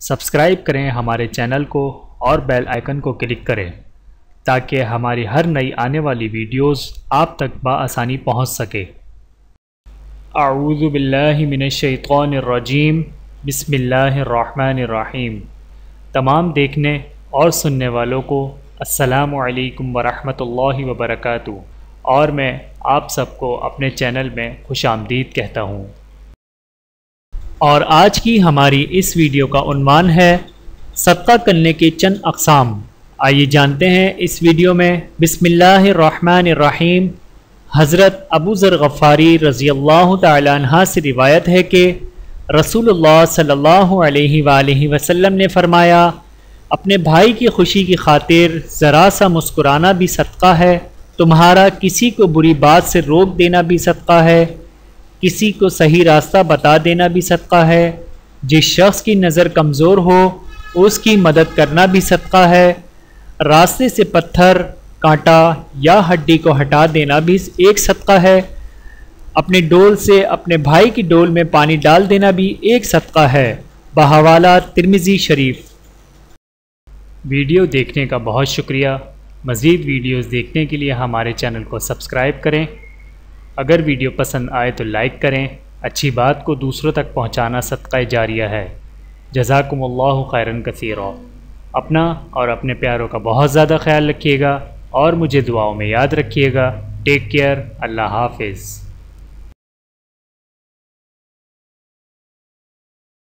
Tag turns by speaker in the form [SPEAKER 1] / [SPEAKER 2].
[SPEAKER 1] Subscribe کریں ہمارے channel کو اور بیل آئیکن کو کلک کریں تاکہ ہماری ہر نئی آنے والی ویڈیوز آپ تک بآسانی پہنچ سکے۔ اعوذ باللہ من الشیطان الرجیم، بسم اللہ الرحمن الرحیم۔ تمام دیکھنے اور سننے والوں کو السلام علیکم ورحمۃ اللہ وبرکاتہ، اور میں آپ سب کو اپنے چینل میں خوش آمدید کہتا ہوں۔ اور آج کی ہماری اس ویڈیو کا عنوان ہے صدقہ کرنے کے چند اقسام۔ آئیے جانتے ہیں اس ویڈیو میں۔ بسم اللہ الرحمن الرحیم۔ حضرت ابو ذر غفاری رضی اللہ تعالی عنہ سے روایت ہے کہ رسول اللہ صلی اللہ علیہ وآلہ وسلم نے فرمایا، اپنے بھائی کی خوشی کی خاطر ذرا سا مسکرانا بھی صدقہ ہے، تمہارا کسی کو بری بات سے روک دینا بھی صدقہ ہے، کسی کو صحیح راستہ بتا دینا بھی صدقہ ہے، جس شخص کی نظر کمزور ہو اس کی مدد کرنا بھی صدقہ ہے، راستے سے پتھر، کانٹا یا ہڈی کو ہٹا دینا بھی ایک صدقہ ہے، اپنے ڈول سے اپنے بھائی کی ڈول میں پانی ڈال دینا بھی ایک صدقہ ہے۔ بحوالہ ترمذی شریف۔ ویڈیو دیکھنے کا بہت شکریہ۔ مزید ویڈیوز دیکھنے کے لیے ہمارے چینل کو سبسکرائب کریں۔ اگر ویڈیو پسند آئے تو لائک کریں۔ اچھی بات کو دوسروں تک پہنچانا صدقہ جاریہ ہے۔ جزاکم اللہ خیرا کثیرا۔ اپنا اور اپنے پیاروں کا بہت زیادہ خیال رکھیے گا اور مجھے دعاؤں میں یاد رکھیے گا۔ Take care. اللہ حافظ۔